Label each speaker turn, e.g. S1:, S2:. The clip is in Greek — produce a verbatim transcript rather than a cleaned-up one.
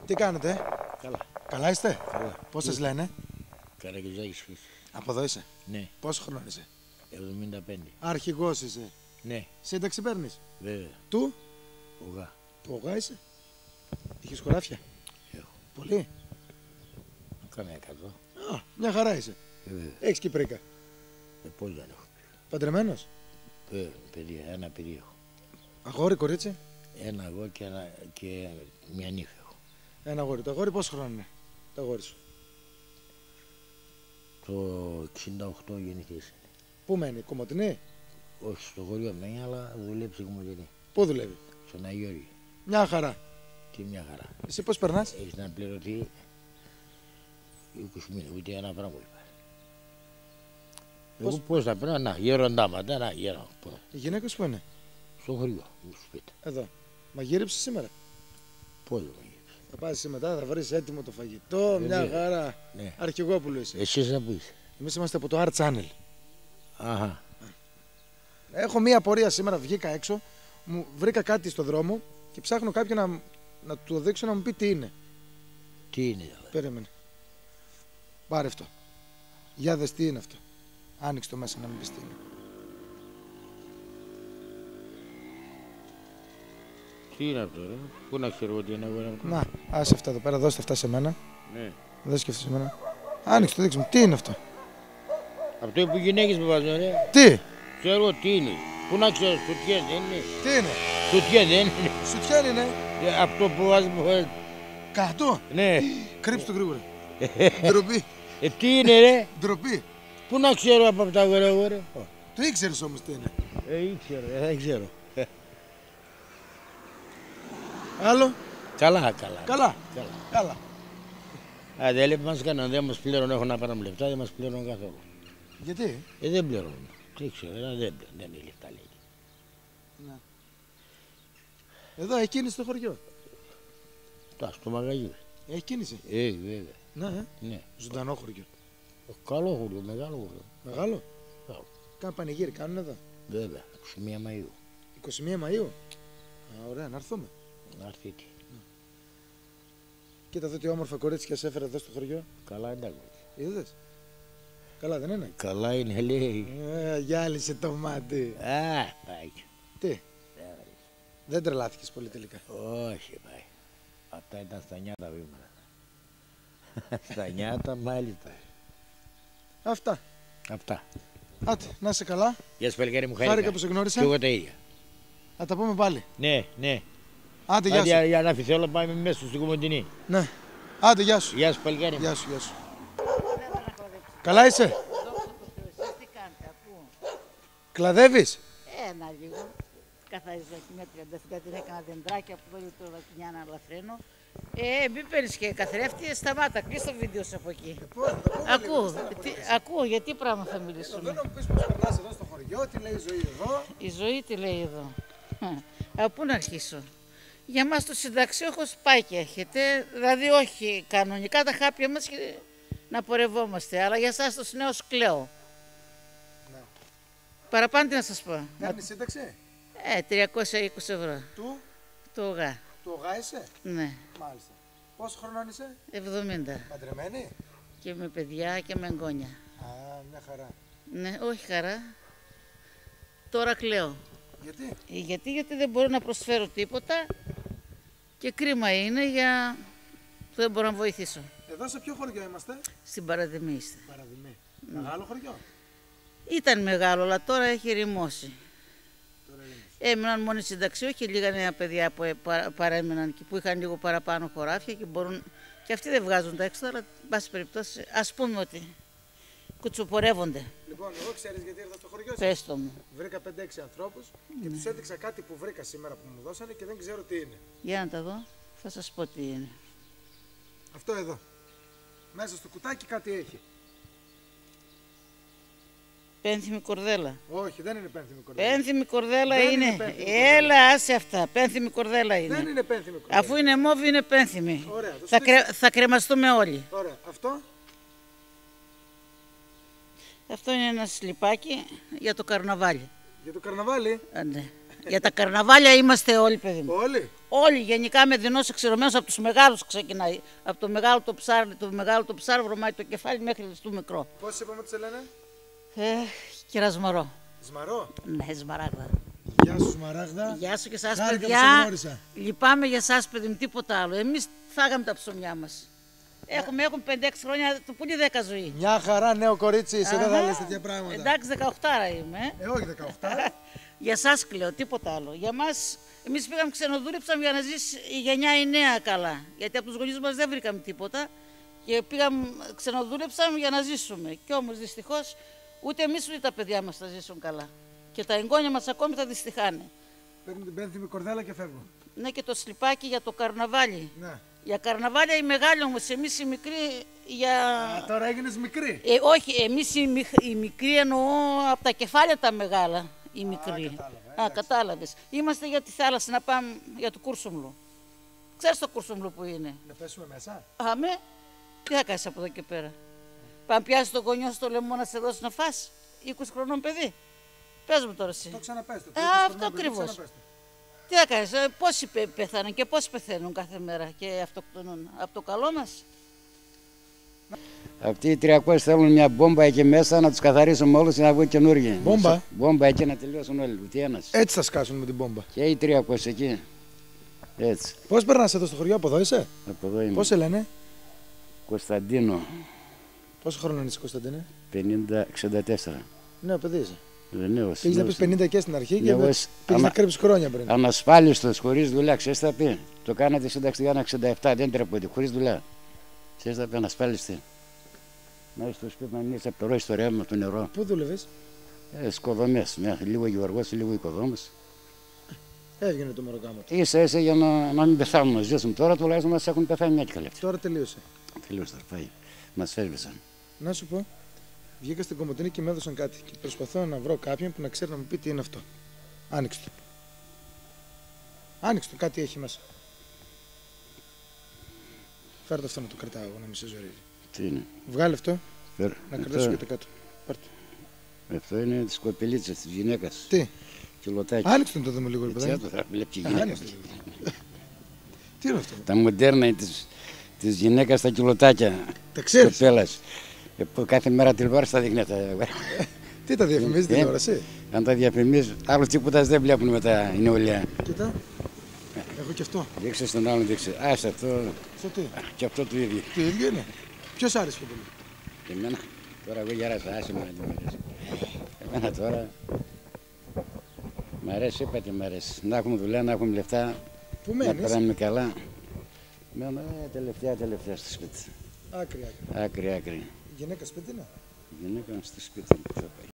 S1: Τι κάνετε?
S2: Καλά.
S1: Καλά είστε?
S2: Καλά.
S1: Πώς σας λένε?
S2: Καρακιζάκης Χρήστος.
S1: Από εδώ είσαι?
S2: Ναι.
S1: Πόσο χρόνο είσαι?
S2: εβδομήντα πέντε.
S1: Αρχηγός είσαι?
S2: Ναι.
S1: Σύνταξη παίρνεις?
S2: Βέβαια.
S1: Του?
S2: Ογά.
S1: Του Ογά είσαι? Είχες χωράφια?
S2: Έχω.
S1: Πολύ?
S2: Κάμια εκατό.
S1: Α, μια χαρά είσαι.
S2: Βέβαια.
S1: Έχεις Κυπρίκα?
S2: Ε, πώς δεν έχω.
S1: Παντρεμένος?
S2: Βέβαια. Παιδί, ένα παιδί έχω.
S1: Αγόρι, κορίτσι?
S2: Ένα εγώ και, ένα, και μια νύφη έχω.
S1: Ένα αγόρι. Το αγόρι πόσο χρόνο είναι? Το αγόρι σου?
S2: Το εξήντα οκτώ γεννηθής.
S1: Πού μένει? Κομωτινή?
S2: Όχι στο χωριό μένει, αλλά δουλεύει στην Κομωτινή.
S1: Πού δουλεύει?
S2: Στον Αγιώργη.
S1: Μια χαρά.
S2: Και μια χαρά.
S1: Εσύ πώς περνάς?
S2: Έχεις να πληρωθεί είκοσι μήνες, ούτε ένα πράγμα είπα.
S1: Πώς-
S2: Εγώ πώς θα περνάω, να γέροντάματα, να γέρω.
S1: Η γυναίκα σου που είναι?
S2: Στο χωριό, μου σπίτι.
S1: Εδώ. Μαγείρεψε σήμερα?
S2: Πώς δεν με γύρεις.
S1: Θα πας μετά, θα βρεις έτοιμο το φαγητό, μια
S2: Βέβαια.
S1: χαρά.
S2: Ναι.
S1: Αρχηγόπουλο είσαι.
S2: Εσείς να που είσαι.
S1: Εμείς είμαστε από το Art Channel.
S2: Αχα.
S1: Έχω μία απορία σήμερα, βγήκα έξω, μου βρήκα κάτι στο δρόμο και ψάχνω κάποιον να, να του το δείξω να μου πει τι είναι.
S2: Τι είναι δηλαδή.
S1: Περίμενε. Πάρε αυτό. Για δες τι είναι αυτό. Άνοιξε το μέσα να μου πεις τι είναι.
S2: Τι είναι αυτό ρε. Πού να ξέρω τι είναι εγώ.
S1: Να, άσε αυτά εδώ πέρα, δώστε αυτά σε μένα.
S2: Ναι.
S1: Δώστε και αυτά σε μένα. Άνοιξε το, δείξε μου. Τι είναι αυτό?
S2: Αυτό που οι γυναίκες με βάζουν ρε.
S1: Τι?
S2: Ξέρω τι είναι. Πού να ξέρω, σουτιές δεν είναι.
S1: Τι είναι?
S2: Σουτιές δεν είναι.
S1: Σουτιέν είναι.
S2: Ε, Αυτό που βάζουν που βάζουν.
S1: Κάτω.
S2: Ναι.
S1: Κρύψτε το γρήγορα. Ντροπή.
S2: Ε, τι είναι ρε.
S1: Ντροπή.
S2: Πού να ξέρω από αυτά εγώ ρε, εγώ ρε.
S1: Το ήξερες όμως τι είναι.
S2: Ε, ήξερα, ε, δεν ξέρω.
S1: Άλλο.
S2: Καλά, καλά.
S1: Καλά.
S2: Καλά.
S1: Καλά.
S2: Α, δεν λέει μας κάναν, δεν μας πληρώνουν, έχουν να πάρουν λεφτά, δεν μας πληρώνουν καθόλου.
S1: Γιατί?
S2: Ε, δεν πληρώνουν. Τι ξέρω, ε, δεν πληρώνουν, δεν είναι λεφτά λέει.
S1: Να. Εδώ έχει κίνηση στο χωριό.
S2: Τα στο μαγαζί.
S1: Έχει κίνηση.
S2: Ε, βέβαια.
S1: Ναι, ε.
S2: Ναι.
S1: Ζωντανό χωριό.
S2: Ε, Καλό χωριό, μεγάλο χωριό.
S1: Μεγάλο.
S2: Καλό.
S1: Κάνουν πανηγύρι, κάνουν εδώ.
S2: Βέβαια, είκοσι μία Μαΐου.
S1: είκοσι μία Μαΐου. Α, ωραία, να έρθουμε.
S2: Να έρθει τι.
S1: Κοίτα εδώ τι όμορφα κορίτσια σε έφερα εδώ στο χωριό.
S2: Καλά εντάξει.
S1: Είδες. Καλά δεν είναι?
S2: Καλά είναι λέει.
S1: Ε, γυάλισε το μάτι.
S2: Α, πάει.
S1: Τι, δεν τρελάθηκες πολύ τελικά?
S2: Όχι, πάει. Αυτά ήταν στα νιάτα βήματα. Στα νιάτα μάλιστα.
S1: Αυτά.
S2: Αυτά.
S1: Άτε, να είσαι καλά.
S2: Γεια σου παλικάρι μου,
S1: Χάρηκα
S2: χάρηκα.
S1: που σε γνώρισα.
S2: Και εγώ τα ίδια.
S1: Θα τα πούμε πάλι.
S2: Ναι, ναι.
S1: Άντε, γεια
S2: Άντε,
S1: σου.
S2: για, για να αφηθώ, πάμε μέσα στην Κομωτινή.
S1: Ναι. Άντε, γεια σου.
S2: Γεια σου παλικάρι μου.
S1: Γεια σου, γεια σου. Καλά είσαι?
S3: Τι κάνετε, πού?
S1: Κλαδεύεις?
S3: Ένα λίγο. Καθαρίζω μια τριανταφυλλά, την έκανα δεντράκια από εδώ το Λακινιάνα Λαφρένο. Ε, μην παίρνεις και καθρέφτη, σταμάτα, κλείς το βίντεο σου από εκεί. Ακούω, τι, ακούω, για τι πράγμα θα μιλήσουμε.
S1: Θέλω να μου πεις πώς περνάς εδώ στο χωριό, τι λέει η ζωή εδώ.
S3: Η ζωή τι λέει εδώ. Από πού να αρχίσω. Για μας το συνταξιούχος πάει και έρχεται, δηλαδή όχι κανονικά τα χάπια μας και να πορευόμαστε, αλλά για εσάς τους νέους κλαίω.
S1: Ναι.
S3: Παραπάνω τι να σας πω.
S1: Παίρνεις σύνταξη?
S3: Ε, τριακόσια είκοσι ευρώ.
S1: Του,
S3: Το γα.
S1: του Ογά είσαι?
S3: Ναι,
S1: Μάλιστα. Πόσο χρονών είσαι?
S3: εβδομήντα.
S1: Παντρεμένη?
S3: Και με παιδιά και με εγγόνια.
S1: Α, μια χαρά.
S3: Ναι, όχι χαρά. Τώρα κλαίω.
S1: Γιατί?
S3: Ε, Γιατί, γιατί δεν μπορώ να προσφέρω τίποτα και κρίμα είναι για που δεν μπορώ να βοηθήσω.
S1: Εδώ σε ποιο χωριό είμαστε?
S3: Στην Παραδημή είστε.
S1: Παραδημή. Μεγάλο χωριό.
S3: Ήταν μεγάλο, αλλά τώρα έχει ρημώσει.
S1: Τώρα είναι.
S3: Έμειναν μόνοι συνταξιούχοι και λίγα νέα παιδιά που ε, παρα- παρέμειναν και που είχαν λίγο παραπάνω χωράφια και μπορούν. Και αυτοί δεν βγάζουν τα έξοδα, αλλά εν πάση περιπτώσει ας πούμε ότι κουτσοπορεύονται.
S1: Λοιπόν, εγώ ξέρεις γιατί ήρθα στο χωριό σου?
S3: Πες το μου.
S1: Βρήκα πέντε έξι ανθρώπους και τους έδειξα κάτι που βρήκα σήμερα που μου δώσανε και δεν ξέρω τι είναι.
S3: Για να τα δω, θα σας πω τι είναι.
S1: Αυτό εδώ. Μέσα στο κουτάκι κάτι έχει.
S3: Πένθυμη κορδέλα.
S1: Όχι, δεν είναι πένθυμη κορδέλα.
S3: Πένθυμη κορδέλα
S1: Δεν
S3: είναι.
S1: είναι πένθυμη κορδέλα.
S3: Έλα, άσε αυτά. Πένθυμη κορδέλα είναι.
S1: Δεν είναι πένθυμη κορδέλα.
S3: Αφού είναι μόβι, είναι πένθυμη.
S1: Ωραία, το
S3: Θα,
S1: σου
S3: κρε... θα κρεμαστούμε όλοι.
S1: Ωραία, αυτό.
S3: Αυτό είναι ένα σλιπάκι για το καρναβάλι.
S1: Για το καρναβάλι.
S3: Α, ναι. Για τα καρναβάλια είμαστε όλοι, παιδί μου.
S1: Όλοι.
S3: Όλοι γενικά με δεινός εξαιρωμένος από τους μεγάλους ξεκινάει. Από το μεγάλο το ψάρι, το μεγάλο το ψάρι βρωμάει το κεφάλι μέχρι το μικρό.
S1: Πώς είπαμε ότι σε λένε?
S3: Ε, κυρασμαρό.
S1: Σμαρό.
S3: Ναι, Σμαράγδα.
S1: Γεια σου Σμαράγδα.
S3: Γεια σου και εσάς,
S1: Χάρηκα που
S3: παιδιά.
S1: σε γνώρισα.
S3: Λυπάμαι για εσάς, παιδί μου, τίποτα άλλο. Εμείς φάγαμε τα ψωμιά μας. Έχουμε, έχουν πέντε έξι χρόνια, το πουλί δέκα ζωή.
S1: Μια χαρά, νέο κορίτσι, εσύ δεν θα
S3: Αχα.
S1: λες τέτοια πράγματα.
S3: Εντάξει, δεκαοκτάρα είμαι.
S1: Ε, όχι δεκαοκτώ.
S3: Για εσάς κλαίω, τίποτα άλλο. Για μας, εμείς πήγαμε ξενοδούλεψαμε για να ζήσει η γενιά η νέα καλά. Γιατί από τους γονείς μας δεν βρήκαμε τίποτα. Και πήγαμε, ξενοδούλεψαμε για να ζήσουμε. Κι όμως δυστυχώς ούτε εμείς ούτε τα παιδιά μας θα ζήσουν καλά. Και τα εγγόνια μας ακόμη θα δυστυχάνε.
S1: Παίρνω την πένθυμη κορδέλα και φεύγω.
S3: Ναι, και το σλιπάκι για το καρναβάλι.
S1: Ναι.
S3: Για καρναβάλια οι μεγάλοι όμως, εμείς οι μικροί για...
S1: Α, τώρα έγινες μικρή.
S3: Ε, όχι, εμείς οι, μικ, οι μικροί εννοώ από τα κεφάλια τα μεγάλα, οι μικροί.
S1: κατάλαβα,
S3: Α, κατάλαβες. Είμαστε για τη θάλασσα να πάμε για το Κούρσουμλο. Ξέρεις το Κούρσουμλο που είναι?
S1: Να πέσουμε μέσα.
S3: Αμέ, τι θα κάνεις από εδώ και πέρα? Πάμε πιάσεις τον γονιό στο λαιμό να σε δώσει να φας, είκοσι χρονών παιδί. Πες μου τώρα εσύ.
S1: Το ξαναπες το.
S3: Ε, αυτό ακριβώς. Τι θα κάνεις, ε, πόσοι πε, πεθαίνουν και πόσοι πεθαίνουν κάθε μέρα και αυτοκτονούν. Από το καλό μας.
S4: Αυτοί οι τριακόσιοι θέλουν μια μπόμπα εκεί μέσα να τους καθαρίσουμε όλους και να βγουν καινούργιοι.
S1: Μπόμπα?
S4: Μπόμπα εκεί να τελειώσουν όλοι, ούτε ένας.
S1: Έτσι θα σκάσουν με την μπόμπα.
S4: Και οι τριακόσιοι εκεί. Έτσι.
S1: Πώς περνάς εδώ στο χωριό, από εδώ είσαι?
S4: Από εδώ είμαι.
S1: Πώς σε λένε?
S4: Κωνσταντίνο,
S1: Πόσο χρόνο είσαι, Κωνσταντίνε?
S4: πενήντα εξήντα τέσσερα.
S1: Ναι, παιδί είσαι.
S4: Δεν νέος.
S1: Πήγες να
S4: νέος.
S1: πεις πενήντα και στην αρχή και
S4: Νέος.
S1: πήγες
S4: Ανα-
S1: να κρύψεις χρόνια πριν.
S4: Ανασφάλιστος, χωρίς δουλειά, ξέρεις τι θα πει. Το κάνατε σύνταξη για ένα εξήντα επτά, δεν τρεπόταν, χωρίς δουλειά. Ξέρεις τι θα πει, ανασφάλιστη. Να είσαι στο σπίτι να μην είσαι από το ρόι στο ρεύμα, από το νερό.
S1: Πού δούλευες?
S4: Ε, σκοδομές, με λίγο γεωργός, λίγο οικοδόμος.
S1: Έβγαινε το μεροκάμα του.
S4: Ίσα ίσα για να, να μην πεθάνουμε, να ζήσουμε. Τώρα τουλάχιστον μας έχουν πεθάνει μια και καλή.
S1: Τώρα τελείωσε.
S4: Τελείως τώρα, πάει. Μας φεύγησαν.
S1: Να σου πω, βγήκα στην Κομοτηνή και με έδωσαν κάτι. Και προσπαθώ να βρω κάποιον που να ξέρει να μου πει τι είναι αυτό. Άνοιξε το. Άνοιξε το, κάτι έχει μέσα. Φέρ' το αυτό να το κρατάω εγώ, να μην σε ζορίζει.
S4: Τι είναι.
S1: Βγάλε αυτό,
S4: Φέρ,
S1: να
S4: αυτό,
S1: κρατήσω και το κάτω. Πάρ' το.
S4: αυτό είναι της κοπελίτσας, της γυναίκας.
S1: Τι,
S4: Κιλοτάκι.
S1: άνοιξε το να το δούμε λίγο, ρε
S4: Έτσι,
S1: παιδάκι.
S4: άτο, θα βλέπει η γυναίκα.
S1: Άνοιξε το λίγο. Τι είναι αυτό?
S4: Τα μοντέρνα της, της γυναίκας τα κιλοτάκια.
S1: Τα ξέρεις?
S4: Κοπέλας. Ε, που κάθε μέρα τηλεόραση τα δείχνει. Τα...
S1: Τι τα διαφημίζει
S4: Ε,
S1: τηλεόραση?
S4: Αν τα διαφημίζουν, άλλος τίποτα δεν βλέπουν μετά η νεολαία.
S1: Κοίτα, έχω και αυτό.
S4: Δείξε στον άλλον, δείξε. Άσε αυτό.
S1: Αυτό τι?
S4: Και αυτό το ίδιο.
S1: Το ίδιο είναι. Ποιος άρεσε πιο πολύ?
S4: Και εμένα, τώρα εγώ γεράσα, άσε με να τη μιλήσει. Εμένα τώρα, μ' αρέσει, είπα τι μ' αρέσει. Να έχουμε δουλειά, να έχουμε λεφτά,
S1: Πού
S4: να
S1: μένεις?
S4: περάμε καλά. Μένω ε, τελευταία, τελευταία στο σπίτι.
S1: Άκρη, άκρη.
S4: Άκρη, άκρη.
S1: Η γυναίκα σπίτι είναι.
S4: Η γυναίκα στο σπίτι που θα πάει.